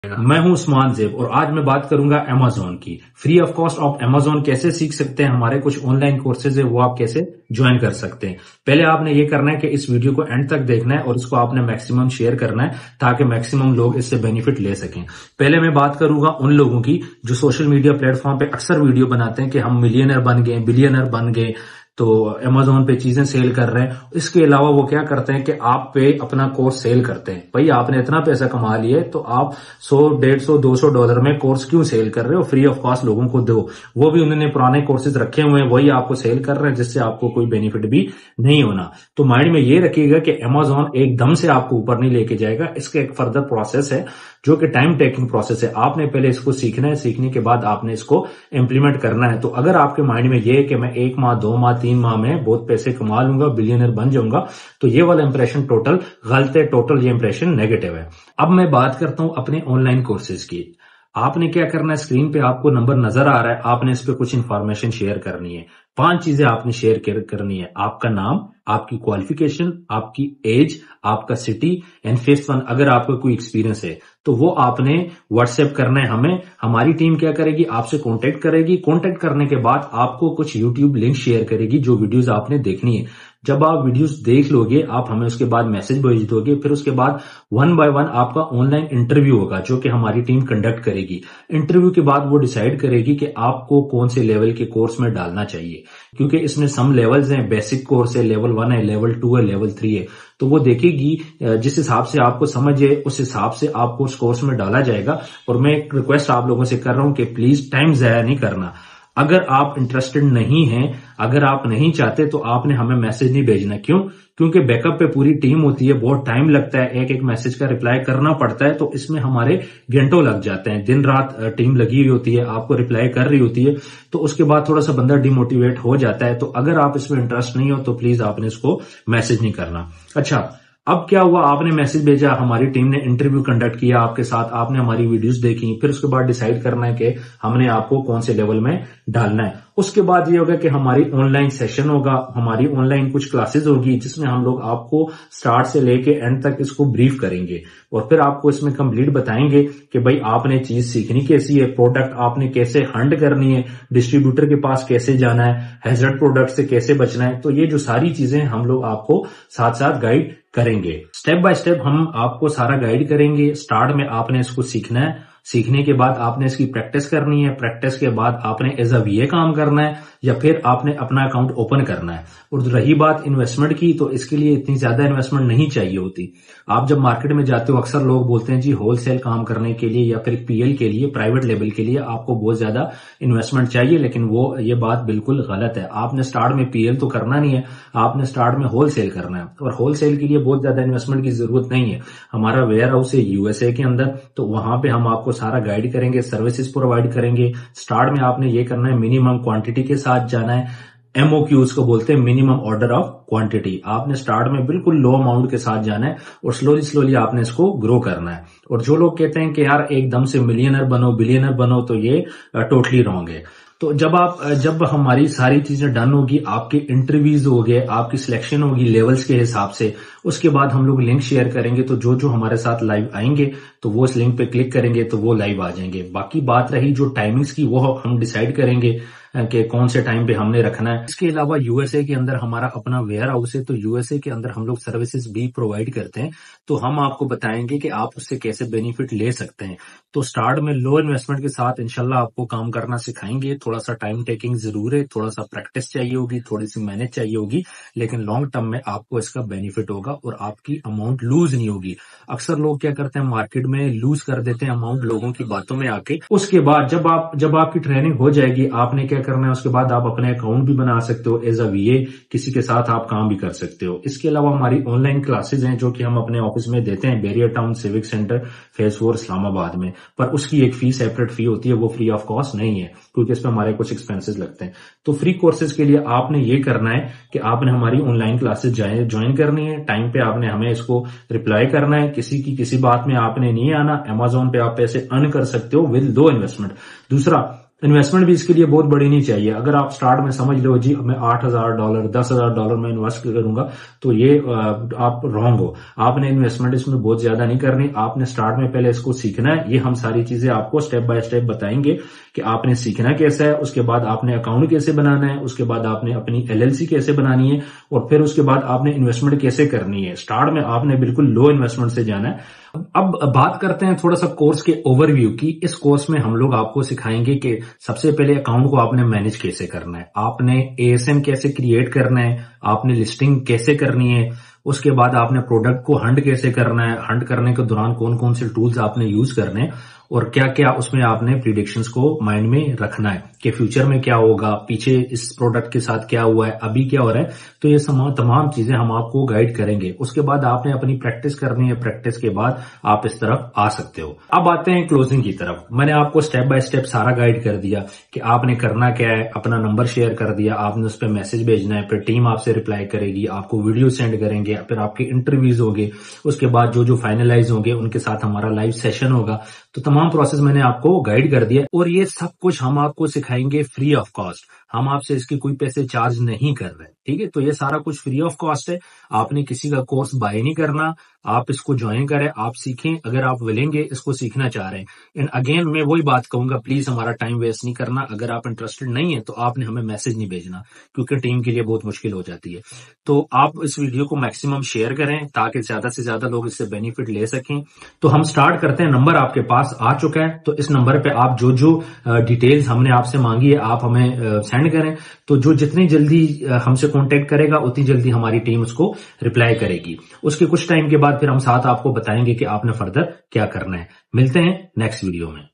मैं हूं उस्मान ज़ेब और आज मैं बात करूंगा अमेज़न की। फ्री ऑफ कॉस्ट आप अमेज़न कैसे सीख सकते हैं, हमारे कुछ ऑनलाइन कोर्सेज है वो आप कैसे ज्वाइन कर सकते हैं। पहले आपने ये करना है कि इस वीडियो को एंड तक देखना है और इसको आपने मैक्सिमम शेयर करना है ताकि मैक्सिमम लोग इससे बेनिफिट ले सकें। पहले मैं बात करूंगा उन लोगों की जो सोशल मीडिया प्लेटफॉर्म पे अक्सर वीडियो बनाते हैं कि हम मिलियनर बन गए, बिलियनर बन गए, तो अमेज़न पे चीजें सेल कर रहे हैं। इसके अलावा वो क्या करते हैं कि आप पे अपना कोर्स सेल करते हैं। भाई आपने इतना पैसा कमा लिया तो आप 100, 150, $200 में कोर्स क्यों सेल कर रहे हो, फ्री ऑफ कॉस्ट लोगों को दो। वो भी उन्होंने पुराने कोर्सेज रखे हुए हैं, वही आपको सेल कर रहे हैं जिससे आपको कोई बेनिफिट भी नहीं होना। तो माइंड में ये रखिएगा कि अमेज़न एकदम से आपको ऊपर नहीं लेके जाएगा, इसका एक फर्दर प्रोसेस है जो कि टाइम टेकिंग प्रोसेस है। आपने पहले इसको सीखना है, सीखने के बाद आपने इसको इम्प्लीमेंट करना है। तो अगर आपके माइंड में ये है कि मैं 1 माह, 2 माह, 3 माह में बहुत पैसे कमा लूंगा, बिलियनर बन जाऊंगा, तो ये वाला इंप्रेशन टोटल गलत है, टोटल ये इंप्रेशन नेगेटिव है। अब मैं बात करता हूं अपने ऑनलाइन कोर्सेज की। आपने क्या करना है, स्क्रीन पे आपको नंबर नजर आ रहा है, आपने इस पे कुछ इंफॉर्मेशन शेयर करनी है। 5 चीजें आपने शेयर करनी है: आपका नाम, आपकी क्वालिफिकेशन, आपकी एज, आपका सिटी एंड 5th वन अगर आपका कोई एक्सपीरियंस है तो वो आपने व्हाट्सएप करना है हमें। हमारी टीम क्या करेगी, आपसे कांटेक्ट करेगी। कांटेक्ट करने के बाद आपको कुछ यूट्यूब लिंक शेयर करेगी जो वीडियोस आपने देखनी है। जब आप वीडियोस देख लोगे आप हमें उसके बाद मैसेज भेज दोगे, फिर उसके बाद 1 बाय 1 आपका ऑनलाइन इंटरव्यू होगा जो कि हमारी टीम कंडक्ट करेगी। इंटरव्यू के बाद वो डिसाइड करेगी कि आपको कौन से लेवल के कोर्स में डालना चाहिए, क्योंकि इसमें सम लेवल्स हैं। बेसिक कोर्स है, लेवल 1 है, लेवल 2 है, लेवल 3 है। तो वो देखेगी जिस हिसाब से आपको समझ है उस हिसाब से आपको उस कोर्स में डाला जाएगा। और मैं एक रिक्वेस्ट आप लोगों से कर रहा हूं कि प्लीज टाइम जाया नहीं करना। अगर आप इंटरेस्टेड नहीं हैं, अगर आप नहीं चाहते तो आपने हमें मैसेज नहीं भेजना। क्यों? क्योंकि बैकअप पे पूरी टीम होती है, बहुत टाइम लगता है, एक एक मैसेज का रिप्लाई करना पड़ता है। तो इसमें हमारे घंटों लग जाते हैं, दिन रात टीम लगी हुई होती है, आपको रिप्लाई कर रही होती है। तो उसके बाद थोड़ा सा बंदा डिमोटिवेट हो जाता है। तो अगर आप इसमें इंटरेस्ट नहीं हो तो प्लीज आपने इसको मैसेज नहीं करना। अच्छा, अब क्या हुआ, आपने मैसेज भेजा, हमारी टीम ने इंटरव्यू कंडक्ट किया आपके साथ, आपने हमारी वीडियोस देखी, फिर उसके बाद डिसाइड करना है कि हमने आपको कौन से लेवल में डालना है। उसके बाद ये होगा कि हमारी ऑनलाइन सेशन होगा, हमारी ऑनलाइन कुछ क्लासेस होगी जिसमें हम लोग आपको स्टार्ट से लेके एंड तक इसको ब्रीफ करेंगे और फिर आपको इसमें कंप्लीट बताएंगे कि भाई आपने चीज सीखनी कैसी है, प्रोडक्ट आपने कैसे हंट करनी है, डिस्ट्रीब्यूटर के पास कैसे जाना है, हैजर्ड प्रोडक्ट से कैसे बचना है। तो ये जो सारी चीजें हम लोग आपको साथ साथ गाइड करेंगे। स्टेप बाय स्टेप हम आपको सारा गाइड करेंगे। स्टार्ट में आपने इसको सीखना है, सीखने के बाद आपने इसकी प्रैक्टिस करनी है, प्रैक्टिस के बाद आपने एज अ वीए काम करना है या फिर आपने अपना अकाउंट ओपन करना है। और रही बात इन्वेस्टमेंट की, तो इसके लिए इतनी ज्यादा इन्वेस्टमेंट नहीं चाहिए होती। आप जब मार्केट में जाते हो अक्सर लोग बोलते हैं जी होलसेल काम करने के लिए या फिर पीएल के लिए, प्राइवेट लेवल के लिए आपको बहुत ज्यादा इन्वेस्टमेंट चाहिए, लेकिन ये बात बिल्कुल गलत है। आपने स्टार्ट में पीएल तो करना नहीं है, आपने स्टार्ट में होलसेल करना है। और होलसेल के लिए बहुत ज्यादा इन्वेस्टमेंट की जरूरत नहीं है। हमारा वेयर हाउस है यूएसए के अंदर, तो वहां पे हम आपको सारा गाइड करेंगे, सर्विसेज प्रोवाइड करेंगे। स्टार्ट में आपने ये करना है, मिनिमम क्वांटिटी के साथ जाना है। एमओक्यूज को बोलते हैं, मिनिमम ऑर्डर ऑफ क्वांटिटी। आपने स्टार्ट में बिल्कुल लो अमाउंट के साथ जाना है और स्लोली स्लोली आपने इसको ग्रो करना है। और जो लोग कहते हैं कि यार एकदम से मिलियनर बनो, बिलियनर बनो, तो ये टोटली रॉन्ग है। तो जब हमारी सारी चीजें डन होगी, आपके इंटरव्यूज हो गए, आपकी सिलेक्शन होगी लेवल्स के हिसाब से, उसके बाद हम लोग लिंक शेयर करेंगे। तो जो हमारे साथ लाइव आएंगे तो वो इस लिंक पे क्लिक करेंगे तो वो लाइव आ जाएंगे। बाकी बात रही जो टाइमिंग्स की, वो हम डिसाइड करेंगे कि कौन से टाइम पे हमने रखना है। इसके अलावा यूएसए के अंदर हमारा अपना वेयर हाउस है, तो यूएसए के अंदर हम लोग सर्विसेज भी प्रोवाइड करते हैं। तो हम आपको बताएंगे कि आप उससे कैसे बेनिफिट ले सकते हैं। तो स्टार्ट में लो इन्वेस्टमेंट के साथ इंशाल्लाह आपको काम करना सिखाएंगे। थोड़ा सा टाइम टेकिंग जरूर है, थोड़ा सा प्रैक्टिस चाहिए होगी, थोड़ी सी मेहनत चाहिए होगी, लेकिन लॉन्ग टर्म में आपको इसका बेनिफिट होगा और आपकी अमाउंट लूज नहीं होगी। अक्सर लोग क्या करते हैं, मार्केट में लूज कर देते हैं अमाउंट लोगों की बातों में आके। उसके बाद जब आपकी ट्रेनिंग हो जाएगी, आपने क्या करना है, उसके बाद आप अपने अकाउंट भी बना सकते हो एज अ वीए, किसी के साथ आप काम भी कर सकते हो। इसके अलावा हमारी ऑनलाइन क्लासेज हैं जो कि हम अपने ऑफिस में देते हैं, Bahria town civic centre, phase 4 Islamabad में। पर उसकी एक फी, सेपरेट फी होती है, वो फ्री ऑफ कॉस्ट नहीं है क्योंकि इस पर हमारे कुछ एक्सपेंसेस लगते हैं। तो फ्री कोर्सेज के लिए आपने ये करना है कि आपने हमारी ऑनलाइन क्लासेज ज्वाइन करनी है, टाइम पे आपने हमें इसको रिप्लाई करना है। किसी बात में आपने नहीं आना। अमेज़न पे आप पैसे अर्न कर सकते हो विद लो इन्वेस्टमेंट। दूसरा, इन्वेस्टमेंट भी इसके लिए बहुत बड़ी नहीं चाहिए। अगर आप स्टार्ट में समझ लो जी मैं $8,000 $10,000 में इन्वेस्ट करूंगा, तो ये आप रॉन्ग हो। आपने इन्वेस्टमेंट इसमें बहुत ज्यादा नहीं करनी। आपने स्टार्ट में पहले इसको सीखना है। ये हम सारी चीजें आपको स्टेप बाय स्टेप बताएंगे कि आपने सीखना कैसा है, उसके बाद आपने अकाउंट कैसे बनाना है, उसके बाद आपने अपनी LLC कैसे बनानी है, और फिर उसके बाद आपने इन्वेस्टमेंट कैसे करनी है। स्टार्ट में आपने बिल्कुल लो इन्वेस्टमेंट से जाना है। अब बात करते हैं थोड़ा सा कोर्स के ओवरव्यू की। इस कोर्स में हम लोग आपको सिखाएंगे कि सबसे पहले अकाउंट को आपने मैनेज कैसे करना है, आपने ASN कैसे क्रिएट करना है, आपने लिस्टिंग कैसे करनी है, उसके बाद आपने प्रोडक्ट को हंट कैसे करना है, हंट करने के दौरान कौन कौन से टूल्स आपने यूज करने हैं, और क्या क्या उसमें आपने प्रिडिक्शंस को माइंड में रखना है कि फ्यूचर में क्या होगा, पीछे इस प्रोडक्ट के साथ क्या हुआ है, अभी क्या हो रहा है। तो ये तमाम चीजें हम आपको गाइड करेंगे। उसके बाद आपने अपनी प्रैक्टिस करनी है। प्रैक्टिस के बाद आप इस तरफ आ सकते हो। अब आते हैं क्लोजिंग की तरफ। मैंने आपको स्टेप बाय स्टेप सारा गाइड कर दिया कि आपने करना क्या है। अपना नंबर शेयर कर दिया, आपने उस पर मैसेज भेजना है, फिर टीम आपसे रिप्लाई करेगी, आपको वीडियो सेंड करेंगे, फिर आपके इंटरव्यूज होंगे, उसके बाद जो फाइनलाइज होंगे उनके साथ हमारा लाइव सेशन होगा। तो तमाम प्रोसेस मैंने आपको गाइड कर दिया, और ये सब कुछ हम आपको सिखाएंगे फ्री ऑफ कॉस्ट। हम आपसे इसके कोई पैसे चार्ज नहीं कर रहे, ठीक है। तो ये सारा कुछ फ्री ऑफ कॉस्ट है। आपने किसी का कोर्स बाय नहीं करना, आप इसको ज्वाइन करें, आप सीखें अगर आप विलेंगे इसको सीखना चाह रहे हैं। एंड अगेन मैं वही बात कहूंगा, प्लीज हमारा टाइम वेस्ट नहीं करना। अगर आप इंटरेस्टेड नहीं है तो आपने हमें मैसेज नहीं भेजना, क्योंकि टीम के लिए बहुत मुश्किल हो जाती है। तो आप इस वीडियो को मैक्सिमम शेयर करें ताकि ज्यादा से ज्यादा लोग इससे बेनिफिट ले सकें। तो हम स्टार्ट करते हैं। नंबर आपके पास आ चुका है, तो इस नंबर पे आप जो डिटेल्स हमने आपसे मांगी है आप हमें सेंड करें। तो जो जितनी जल्दी हमसे कांटेक्ट करेगा उतनी जल्दी हमारी टीम उसको रिप्लाई करेगी। उसके कुछ टाइम के बाद फिर हम साथ आपको बताएंगे कि आपने फर्दर क्या करना है। मिलते हैं नेक्स्ट वीडियो में।